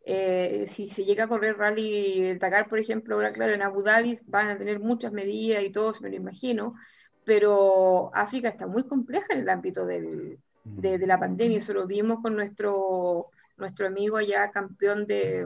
eh, si se llega a correr rally el Dakar, por ejemplo, ahora claro, en Abu Dhabi van a tener muchas medidas y todo, me lo imagino, pero África está muy compleja en el ámbito del, de, de la pandemia, eso lo vimos con nuestro, nuestro amigo allá, campeón de,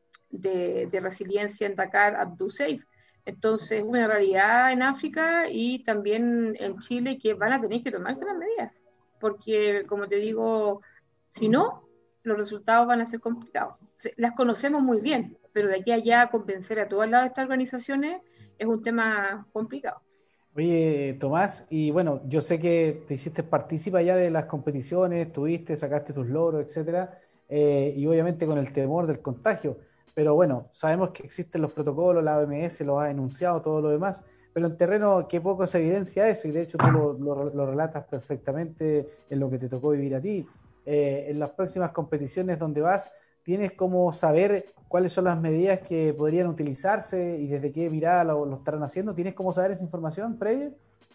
de, de resiliencia en Dakar, Abdou Seif. Entonces, una realidad en África y también en Chile que van a tener que tomarse las medidas, porque, como te digo, si no, los resultados van a ser complicados. Las conocemos muy bien, pero de aquí a allá convencer a todas las de estas organizaciones es un tema complicado. Oye, Tomás, y bueno, yo sé que te hiciste partícipe ya de las competiciones, estuviste, sacaste tus logros, etcétera, eh, y obviamente con el temor del contagio. Pero bueno, sabemos que existen los protocolos, la O M S lo ha enunciado, todo lo demás, pero en terreno qué poco se evidencia eso, y de hecho tú lo, lo, lo relatas perfectamente en lo que te tocó vivir a ti. Eh, en las próximas competiciones donde vas, ¿tienes cómo saber cuáles son las medidas que podrían utilizarse y desde qué mirada lo, lo estarán haciendo? ¿Tienes cómo saber esa información previa?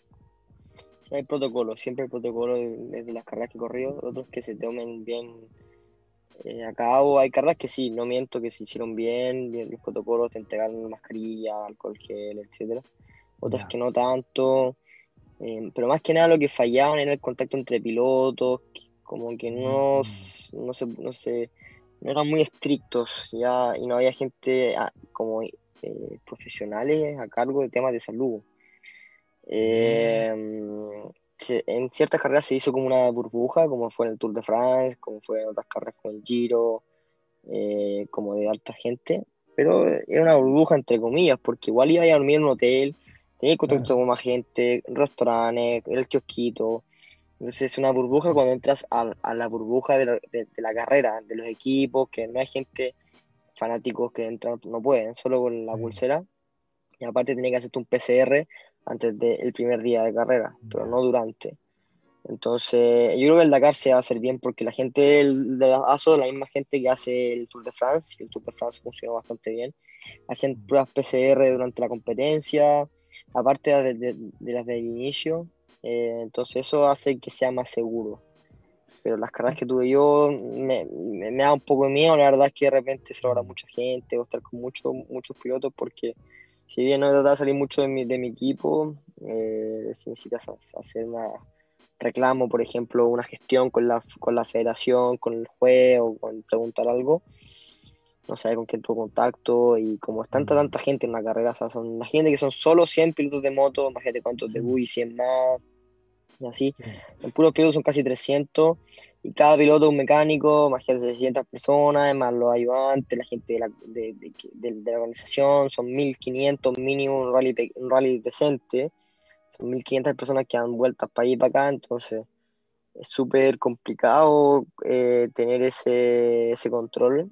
Sí, hay protocolos, siempre hay protocolos desde las carreras que he corrido, otros que se tomen bien Eh, a cabo. Hay carreras que sí, no miento, que se hicieron bien, bien los protocolos, te entregaron mascarilla, alcohol gel, etcétera. Otras yeah. que no tanto, eh, pero más que nada lo que fallaban era el contacto entre pilotos, como que no, mm. no, se, no, se, no eran muy estrictos ya, y no había gente ah, como eh, profesionales a cargo de temas de salud. Eh, mm. En ciertas carreras se hizo como una burbuja, como fue en el Tour de France, como fue en otras carreras con el Giro, eh, como de alta gente, pero era una burbuja entre comillas, porque igual iba a dormir en un hotel, tenía contacto Claro. con más gente, restaurantes, el kiosquito. Entonces es una burbuja cuando entras a, a la burbuja de la, de, de la carrera, de los equipos, que no hay gente, fanáticos que entran, no pueden, solo con la Sí. pulsera. Y aparte tenía que hacerte un P C R antes del primer día de carrera, pero Ya. no durante. Entonces, yo creo que el Dakar se va a hacer bien porque la gente del- de la ASO, la misma gente que hace el Tour de France, y el Tour de France funcionó bastante bien, hacen pruebas P C R durante la competencia, aparte de, de- de las del inicio, eh, entonces eso hace que sea más seguro. Pero las carreras que tuve yo me, me, me da un poco de miedo, la verdad es que de repente se logra mucha gente o estar con muchos muchos pilotos porque si bien no trata de salir mucho de mi, de mi equipo, eh, si necesitas ha- hacer una reclamo, por ejemplo, una gestión con la, con la federación, con el juez o con preguntar algo, no sabe con quién tuvo contacto y como es tanta, Mm. tanta gente en una carrera, o sea, son, imagínate que son solo cien pilotos de moto, imagínate cuántos de Sí. buggy, cien más, y así, Sí. en puros pilotos son casi trescientos y cada piloto es un mecánico, imagínate seiscientas personas, más los ayudantes, la gente de la, de, de- de- de la organización, son mil quinientos mínimo, un rally, pe- un rally decente, son mil quinientas personas que dan vueltas para allí y para acá, entonces es súper complicado eh, tener ese, ese control,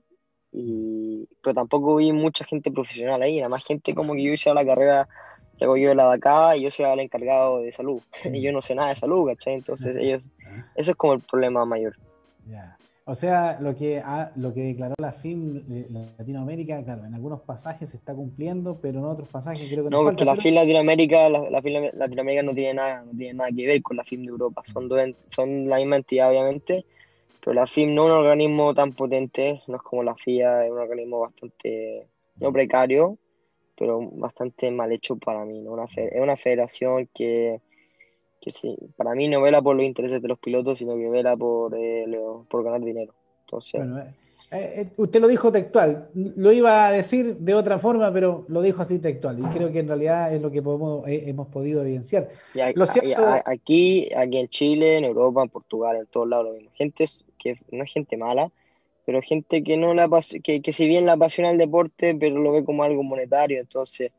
y, pero tampoco vi mucha gente profesional ahí, nada más gente como que yo hice la carrera que hago yo de la de acá y yo soy el encargado de salud, y yo Mm. no sé nada de salud, ¿cachai? Entonces ellos, eso es como el problema mayor. Ya. O sea, lo que, ha- lo que declaró la F I M de Latinoamérica, claro, en algunos pasajes se está cumpliendo, pero en otros pasajes creo que nos No, porque falta, la pero FIM Latinoamérica, la, la FIM Latinoamérica no tiene nada, no tiene nada que ver con la FIM de Europa, son, dos en- son la misma entidad obviamente. Pero la F I M no es un organismo tan potente, no es como la F I A, es un organismo bastante, no precario, pero bastante mal hecho para mí, ¿no? Una fe- es una federación que, que sí, para mí no vela por los intereses de los pilotos, sino que vela por, eh, lo- por ganar dinero. Entonces, bueno, eh, eh, usted lo dijo textual, lo iba a decir de otra forma, pero lo dijo así textual, y creo que en realidad es lo que podemos, eh, hemos podido evidenciar. y a- Lo a- y a- cierto, aquí, aquí en Chile, en Europa, en Portugal, en todos lados lo mismo. Gente es- que no es gente mala, pero gente que no la apas- que, que si bien la apasiona el deporte, pero lo ve como algo monetario, entonces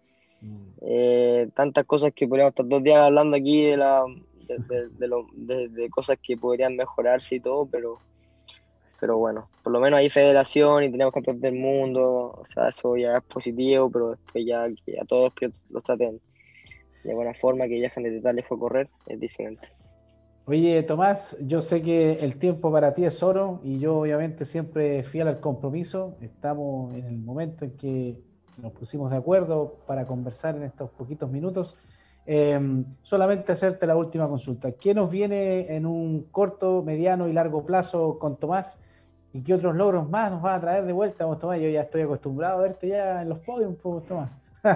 eh, tantas cosas que podríamos estar dos días hablando aquí de, la, de, de- de lo- de- de cosas que podrían mejorarse y todo, pero, pero bueno, por lo menos hay federación y tenemos campeones del mundo, o sea, eso ya es positivo, pero después ya que a todos los pilotos los traten de buena forma, que viajan desde tal fue correr, es diferente. oye, Tomás, yo sé que el tiempo para ti es oro y yo obviamente siempre fiel al compromiso. Estamos en el momento en que nos pusimos de acuerdo para conversar en estos poquitos minutos. Eh, solamente hacerte la última consulta. ¿Qué nos viene en un corto, mediano y largo plazo con Tomás? ¿Y qué otros logros más nos va a traer de vuelta, vos, Tomás? Yo ya estoy acostumbrado a verte ya en los podios, pues, Tomás.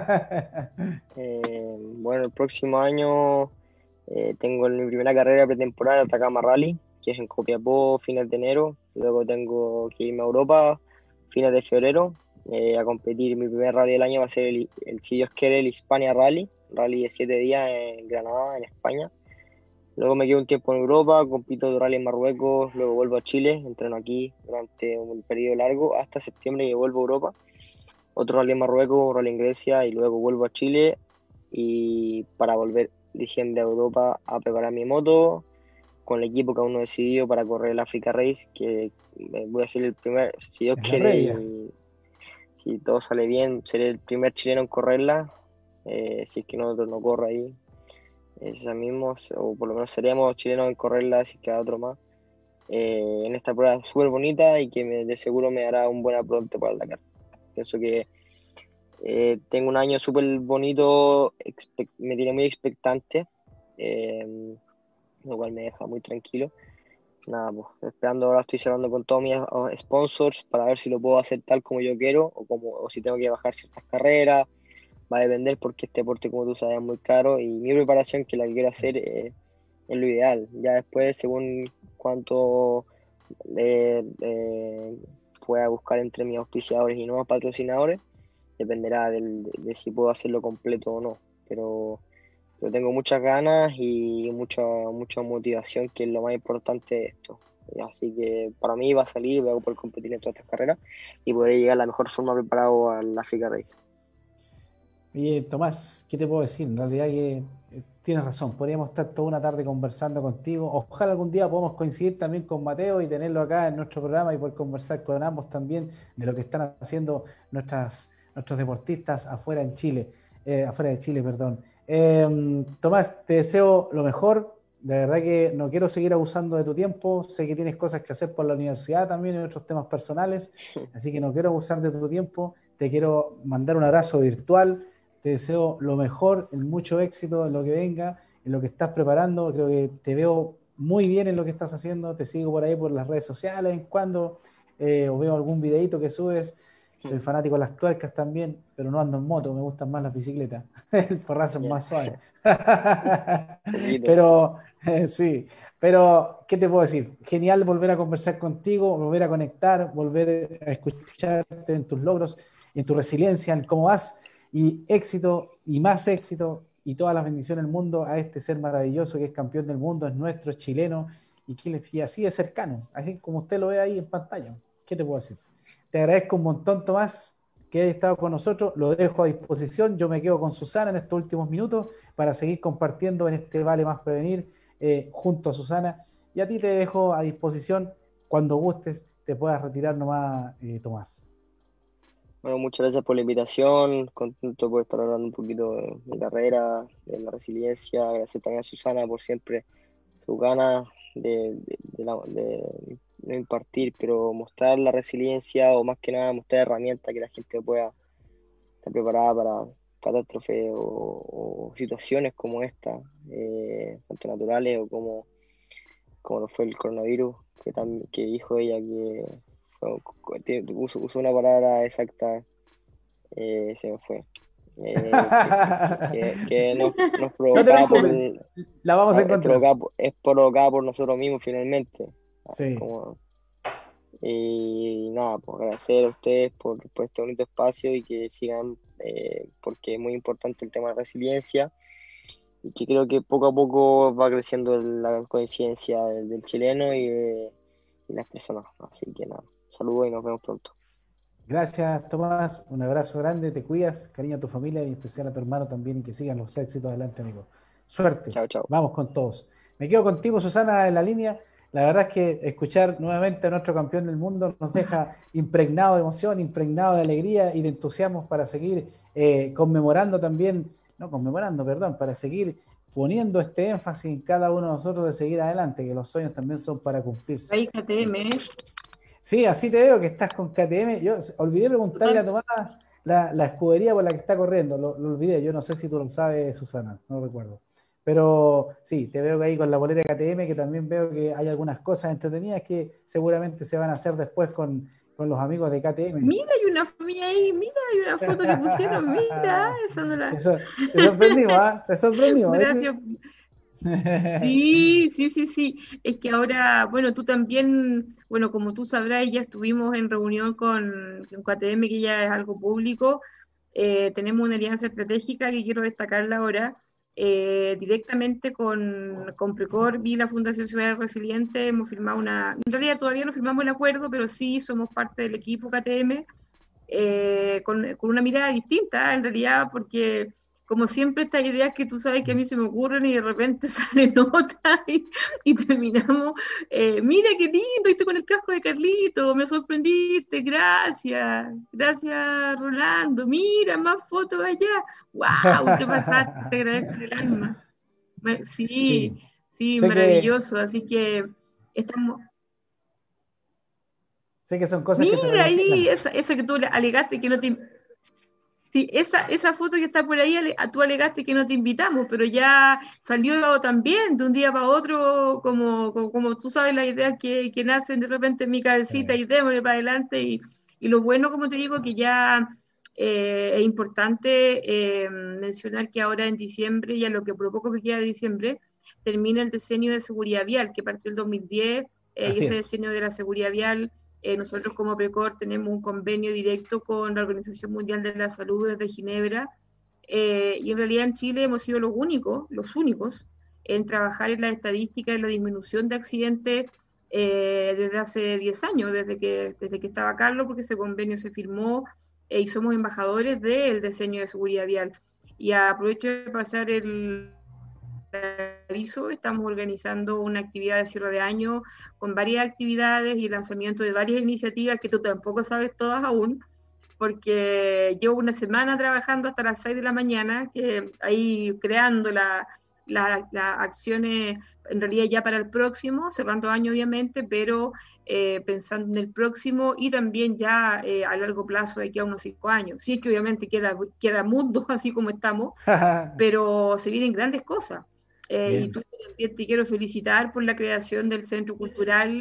Eh, bueno, el próximo año eh, tengo mi primera carrera pretemporada, Atacama Rally, que es en Copiapó, fines de enero. Luego tengo que irme a Europa, fines de febrero, eh, a competir. Mi primer rally del año va a ser, el, el, si Dios quiere, el Hispania Rally, rally de siete días en Granada, en España. Luego me quedo un tiempo en Europa, compito de rally en Marruecos, luego vuelvo a Chile, entreno aquí durante un periodo largo, hasta septiembre que vuelvo a Europa. Otro rally en Marruecos, un rally en Grecia y luego vuelvo a Chile y para volver diciembre a Europa a preparar mi moto con el equipo que aún no he decidido para correr el Africa Race, que eh, voy a ser el primer, si Dios Es la quiere previa. y si todo sale bien, seré el primer chileno en correrla, eh, si es que no, otro no corre ahí, esa mismo, o por lo menos seríamos chilenos en correrla, si queda otro más, eh, en esta prueba súper bonita y que me, de seguro me dará un buen apronte para el Dakar. Pienso que eh, tengo un año súper bonito, expec- me tiene muy expectante, eh, lo cual me deja muy tranquilo. Nada, pues esperando ahora estoy cerrando con todos mis uh, sponsors para ver si lo puedo hacer tal como yo quiero o, como, o si tengo que bajar ciertas carreras. Va a depender porque este deporte, como tú sabes, es muy caro y mi preparación que la que quiero Sí. hacer eh, es lo ideal. Ya después, según cuánto eh, eh, pueda buscar entre mis auspiciadores y nuevos patrocinadores, dependerá del- de, de si puedo hacerlo completo o no. Pero, pero tengo muchas ganas y mucha, mucha motivación, que es lo más importante de esto. así que para mí va a salir, voy a poder competir en todas estas carreras y podré llegar a la mejor forma preparado al Africa Race. Oye, Tomás, ¿qué te puedo decir? En realidad que eh, tienes razón, podríamos estar toda una tarde conversando contigo. Ojalá algún día podamos coincidir también con Mateo y tenerlo acá en nuestro programa y poder conversar con ambos también de lo que están haciendo nuestras, nuestros deportistas afuera en Chile, eh, afuera de Chile, perdón. Eh, Tomás, te deseo lo mejor. De verdad que no quiero seguir abusando de tu tiempo. Sé que tienes cosas que hacer por la universidad también y otros temas personales, así que no quiero abusar de tu tiempo. Te quiero mandar un abrazo virtual. Te deseo lo mejor, en mucho éxito en lo que venga, en lo que estás preparando. Creo que te veo muy bien en lo que estás haciendo. Te sigo por ahí por las redes sociales en cuando eh, o veo algún videito que subes. Soy fanático de las tuercas también, pero no ando en moto, me gustan más las bicicletas. El porrazo es Yeah. más suave. Pero eh, sí, pero ¿qué te puedo decir? Genial volver a conversar contigo, volver a conectar, volver a escucharte en tus logros, en tu resiliencia, en cómo vas. Y éxito y más éxito y todas las bendiciones del mundo a este ser maravilloso que es campeón del mundo, es nuestro, es chileno y, que, y así de cercano, así como usted lo ve ahí en pantalla. ¿Qué te puedo decir? Te agradezco un montón, Tomás, que hayas estado con nosotros. Lo dejo a disposición. Yo me quedo con Susana en estos últimos minutos para seguir compartiendo en este Vale Más Prevenir eh, junto a Susana. Y a ti te dejo a disposición cuando gustes, te puedas retirar nomás, eh, Tomás. Bueno, muchas gracias por la invitación, contento por estar hablando un poquito de mi carrera, de la resiliencia, gracias también a Susana por siempre sus ganas de, de, de, la, de no impartir, pero mostrar la resiliencia o más que nada mostrar herramientas que la gente pueda estar preparada para catástrofes o, o situaciones como esta, eh, tanto naturales o como, como lo fue el coronavirus, que, también, que dijo ella que Uso, uso una palabra exacta, eh, se me fue. Eh, que, que, que nos, nos provocaba no por. La vamos a encontrar. Es provocada, es provocada por nosotros mismos, finalmente. Sí. Como, y nada, pues agradecer a ustedes por, por este bonito espacio y que sigan, eh, porque es muy importante el tema de la resiliencia. Y que creo que poco a poco va creciendo la conciencia del, del chileno y, de, y las personas. Así que nada. Saludos y nos vemos pronto. Gracias, Tomás. Un abrazo grande, te cuidas, cariño a tu familia y en especial a tu hermano también y que sigan los éxitos adelante, amigo. Suerte. Chao, chao. Vamos con todos. Me quedo contigo, Susana, en la línea. La verdad es que escuchar nuevamente a nuestro campeón del mundo nos deja impregnado de emoción, impregnado de alegría y de entusiasmo para seguir eh, conmemorando también, no conmemorando, perdón, para seguir poniendo este énfasis en cada uno de nosotros de seguir adelante, que los sueños también son para cumplirse. Ahí K T M, ¿eh? Sí, así te veo que estás con K T M. Yo olvidé preguntarle a Tomás la, la escudería por la que está corriendo. Lo, lo olvidé. Yo no sé si tú lo sabes, Susana. No recuerdo. Pero sí, te veo que ahí con la bolera de K T M, que también veo que hay algunas cosas entretenidas que seguramente se van a hacer después con, con los amigos de K T M. Mira, hay una familia ahí. Mira, hay una foto que pusieron. Mira, eso no la... Eso, te sorprendimos, ¿ah? ¿eh? Te sorprendimos. Gracias. Sí, sí, sí, sí. Es que ahora, bueno, tú también, bueno, como tú sabrás, ya estuvimos en reunión con, con K T M, que ya es algo público. Eh, tenemos una alianza estratégica que quiero destacarla ahora. Eh, directamente con, con Precor y la Fundación Ciudad Resiliente hemos firmado una, en realidad todavía no firmamos el acuerdo, pero sí somos parte del equipo K T M, eh, con, con una mirada distinta, en realidad, porque como siempre estas ideas que tú sabes que a mí se me ocurren y de repente salen otras y, y terminamos, eh, mira qué lindo, estoy con el casco de Carlito, me sorprendiste, gracias, gracias Rolando, mira, más fotos allá, wow, te pasaste, te agradezco el alma. Sí, sí, sí maravilloso, que... así que estamos... Sé que son cosas mira que te ahí, esa, esa que tú alegaste que no te... Sí, esa, esa foto que está por ahí, tú alegaste que no te invitamos, pero ya salió también de un día para otro, como, como, como tú sabes, las ideas que, que nacen de repente en mi cabecita sí. Y démosle para adelante. Y, y lo bueno, como te digo, que ya eh, es importante eh, mencionar que ahora en diciembre, y a lo que por poco que queda de diciembre, termina el diseño de seguridad vial, que partió el dos mil diez, eh, y ese es. diseño de la seguridad vial. Eh, nosotros como Precor tenemos un convenio directo con la Organización Mundial de la Salud desde Ginebra, eh, y en realidad en Chile hemos sido los únicos, los únicos en trabajar en la estadística, en la disminución de accidentes eh, desde hace diez años, desde que, desde que estaba Carlos, porque ese convenio se firmó eh, y somos embajadores del diseño de seguridad vial. Y aprovecho de pasar el aviso, estamos organizando una actividad de cierre de año con varias actividades y lanzamiento de varias iniciativas que tú tampoco sabes todas aún, porque llevo una semana trabajando hasta las seis de la mañana, que ahí creando las la, la acciones, en realidad ya para el próximo, cerrando año obviamente, pero eh, pensando en el próximo y también ya eh, a largo plazo, de aquí a unos cinco años. Sí, es que obviamente queda, queda mundo así como estamos, pero se vienen grandes cosas. Eh, y tú también te quiero felicitar por la creación del Centro Cultural,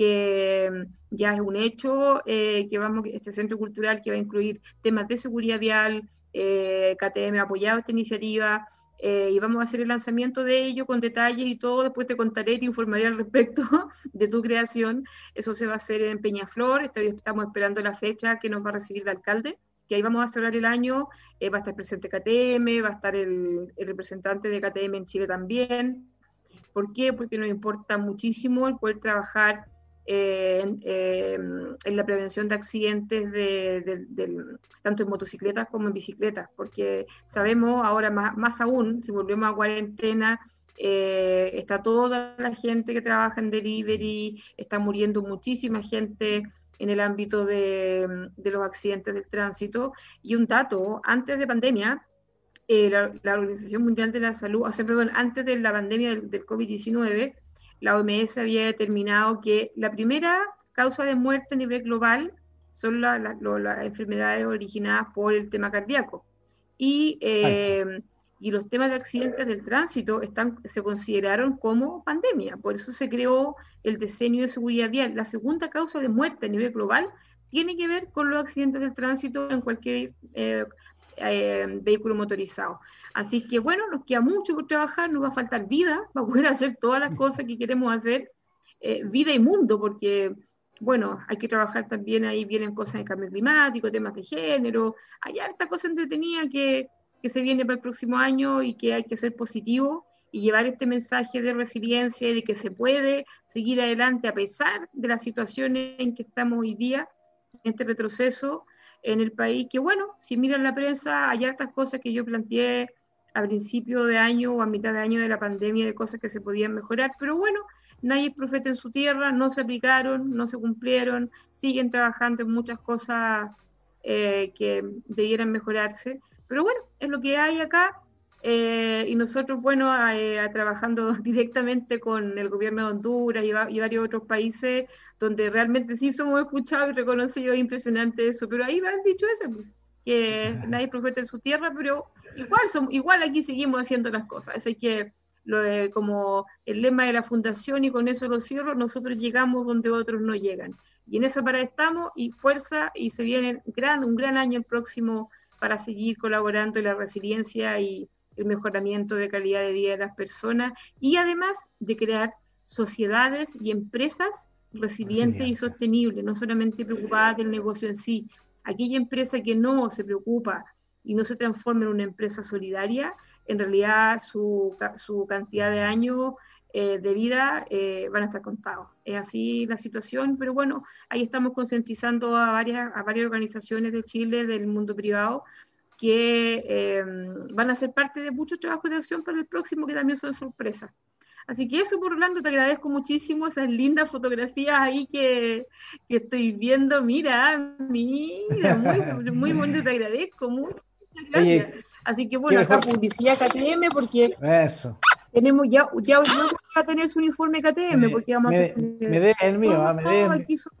que ya es un hecho, eh, que vamos, este Centro Cultural que va a incluir temas de seguridad vial, eh, K T M ha apoyado esta iniciativa, eh, y vamos a hacer el lanzamiento de ello con detalles y todo, después te contaré y te informaré al respecto de tu creación. Eso se va a hacer en Peñaflor, estamos esperando la fecha que nos va a recibir el alcalde, que ahí vamos a cerrar el año, eh, va a estar presente K T M, va a estar el, el representante de K T M en Chile también. ¿Por qué? Porque nos importa muchísimo el poder trabajar eh, en, eh, en la prevención de accidentes, de, de, de, tanto en motocicletas como en bicicletas, porque sabemos ahora más, más aún, si volvemos a cuarentena, eh, está toda la gente que trabaja en delivery, está muriendo muchísima gente en el ámbito de, de los accidentes del tránsito. Y un dato, antes de pandemia, eh, la, la Organización Mundial de la Salud, o sea, perdón, antes de la pandemia del, del COVID diecinueve, la O M S había determinado que la primera causa de muerte a nivel global son las la, la, la enfermedades originadas por el tema cardíaco. Y, eh, y los temas de accidentes del tránsito están, se consideraron como pandemia. Por eso se creó el diseño de seguridad vial. La segunda causa de muerte a nivel global tiene que ver con los accidentes del tránsito en cualquier eh, eh, vehículo motorizado. Así que bueno, nos queda mucho por trabajar, nos va a faltar vida para poder hacer todas las cosas que queremos hacer, eh, vida y mundo, porque bueno, hay que trabajar también, ahí vienen cosas de cambio climático, temas de género, hay harta cosa entretenida que, que se viene para el próximo año y que hay que ser positivo y llevar este mensaje de resiliencia y de que se puede seguir adelante a pesar de la situación en que estamos hoy día, este retroceso en el país, que bueno, si miran la prensa, hay hartas cosas que yo planteé a principio de año o a mitad de año de la pandemia, de cosas que se podían mejorar, pero bueno, nadie es profeta en su tierra, no se aplicaron, no se cumplieron, siguen trabajando en muchas cosas eh, que debieran mejorarse, pero bueno, es lo que hay acá, eh, y nosotros, bueno, eh, trabajando directamente con el gobierno de Honduras y, y varios otros países, donde realmente sí somos escuchados y reconocidos, es impresionante eso, pero ahí me han dicho eso, que nadie es profeta en su tierra, pero igual, son, igual aquí seguimos haciendo las cosas, así que lo de, como el lema de la fundación, y con eso lo cierro, nosotros llegamos donde otros no llegan. Y en esa parada estamos, y fuerza, y se viene gran, un gran año el próximo para seguir colaborando en la resiliencia y el mejoramiento de calidad de vida de las personas, y además de crear sociedades y empresas resilientes y sostenibles, no solamente preocupadas del negocio en sí. Aquella empresa que no se preocupa y no se transforma en una empresa solidaria, en realidad su, su cantidad de años eh, de vida eh, van a estar contados. Es así la situación, pero bueno, ahí estamos concientizando a varias, a varias organizaciones de Chile, del mundo privado, que eh, van a ser parte de muchos trabajos de acción para el próximo, que también son sorpresas. Así que eso, por Orlando, te agradezco muchísimo esas lindas fotografías ahí que, que estoy viendo. Mira, mira, muy, muy bonito, te agradezco mucho. Gracias. Oye, así que bueno, acá publicidad K T M, porque eso. Tenemos ya, ya hoy no va a tener su uniforme K T M, me, porque vamos me, a tener... Me dé el mío, todo, me dé el mío. Son...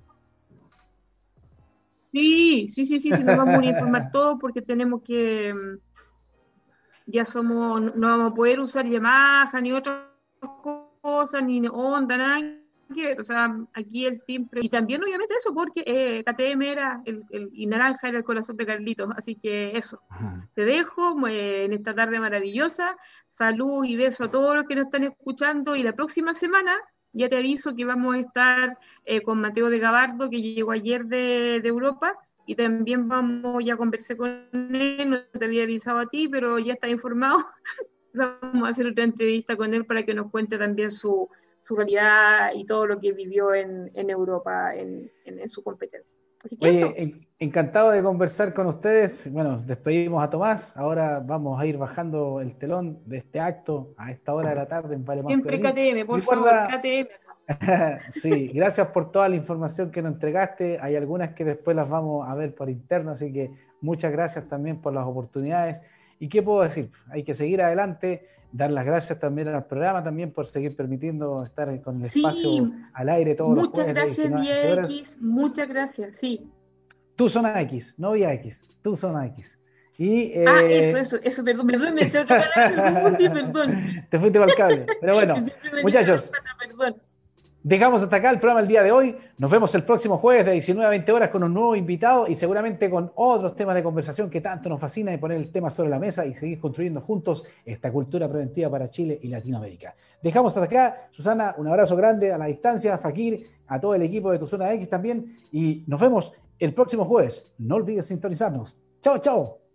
Sí, sí, sí, sí, sí, nos vamos a uniformar todo porque tenemos que... Ya somos, no vamos a poder usar Yamaha, ni otras cosas, ni Honda, nada que ver. O sea, aquí el team... Y también obviamente eso, porque eh, K T M era, el, el, y naranja era el corazón de Carlitos, así que eso. Ajá. Te dejo eh, en esta tarde maravillosa. Salud y beso a todos los que nos están escuchando, y la próxima semana ya te aviso que vamos a estar eh, con Mateo de Gabardo, que llegó ayer de, de Europa, y también vamos, ya conversé con él, no te había avisado a ti, pero ya está informado. Vamos a hacer otra entrevista con él para que nos cuente también su, su realidad y todo lo que vivió en, en Europa en, en, en su competencia. Así que Oye, eso. en, encantado de conversar con ustedes. Bueno, despedimos a Tomás. Ahora vamos a ir bajando el telón de este acto a esta hora de la tarde en Vale Más Siempre Prevenir. K T M, por Recuerda, favor, K T M. sí, gracias por toda la información que nos entregaste. Hay algunas que después las vamos a ver por interno, así que muchas gracias también por las oportunidades. ¿Y qué puedo decir? Hay que seguir adelante, dar las gracias también al programa también por seguir permitiendo estar con el espacio Sí, al aire todos los muchas jueves de gracias, diecinueve a veinte Vía horas. X, muchas gracias, sí. Tu zona X, no Vía X, tu zona X. Y, eh, ah, eso, eso, eso, perdón, perdón, me hice otro canal, me confundí, perdón. Te fuiste para el cable. Pero bueno, muchachos, perdón. Dejamos hasta acá el programa el día de hoy. Nos vemos el próximo jueves de diecinueve a veinte horas con un nuevo invitado y seguramente con otros temas de conversación que tanto nos fascina y poner el tema sobre la mesa y seguir construyendo juntos esta cultura preventiva para Chile y Latinoamérica. Dejamos hasta acá. Susana, un abrazo grande a la distancia, a Fakir, a todo el equipo de Tu Zona X también y nos vemos el próximo jueves. No olvides sintonizarnos. Chao, chao.